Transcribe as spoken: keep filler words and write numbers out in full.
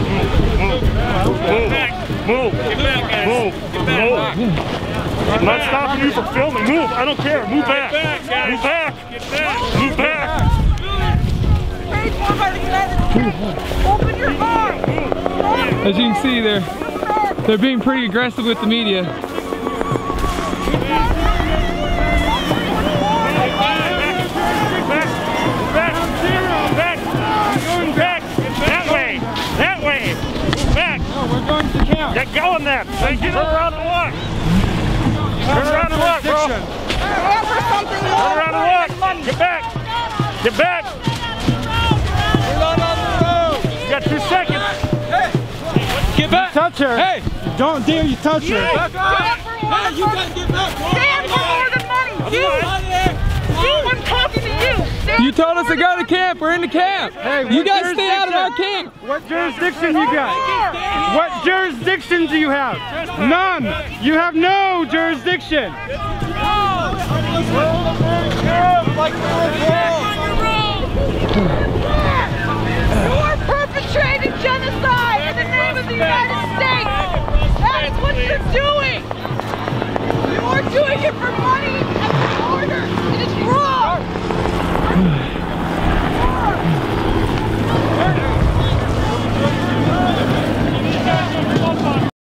Move. Get back, guys. Move. Get back. Move. I'm not stopping you from filming. Move. I don't care. Move back. Get back, guys. Move back. Get back. Move back. Paid for by the United States. Open your mouth. As you can see, they're they're being pretty aggressive with the media. Get going then! Turn around and walk! Turn around and walk, bro! Turn around and walk! Get back! Get back! We're not on the road! You got two seconds! Hey! Get back! Touch her! Hey! Don't dare you touch her! Hey, you gotta get back! Stand for more than money! You! You! I'm talking to you! Stand You told us to go to camp. We're in the camp. Hey, you guys stay out of our camp. What jurisdiction you got? What jurisdiction do you have? None. You have no jurisdiction. Like we were